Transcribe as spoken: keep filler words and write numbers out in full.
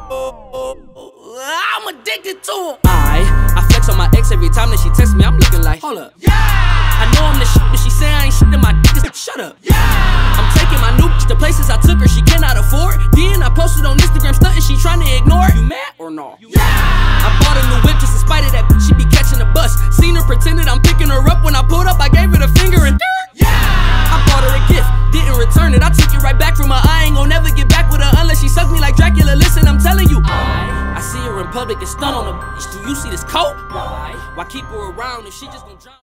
I'm addicted to him. I, I flex on my ex every time that she texts me. I'm looking like, hold up. Yeah. I know I'm the shit, but she say I ain't shit in my dick. Shut up. Yeah. I'm taking my new bitch to places I took her she cannot afford. Then I posted on Instagram stunting she trying to ignore. You mad or no? Yeah. I bought a new whip just in spite of that bitch. She be catching the bus. Seen her pretended I'm picking her up. When I pulled up, I gave her the finger and yeah. I bought her a gift, didn't return it. I took it right back from her. I ain't gon' never get back with her unless she suck me like Dracula. Listen, I'm telling you. I, I see her in public and stun on the bitch. Do you see this coat? Why keep her around if she just gon' drown?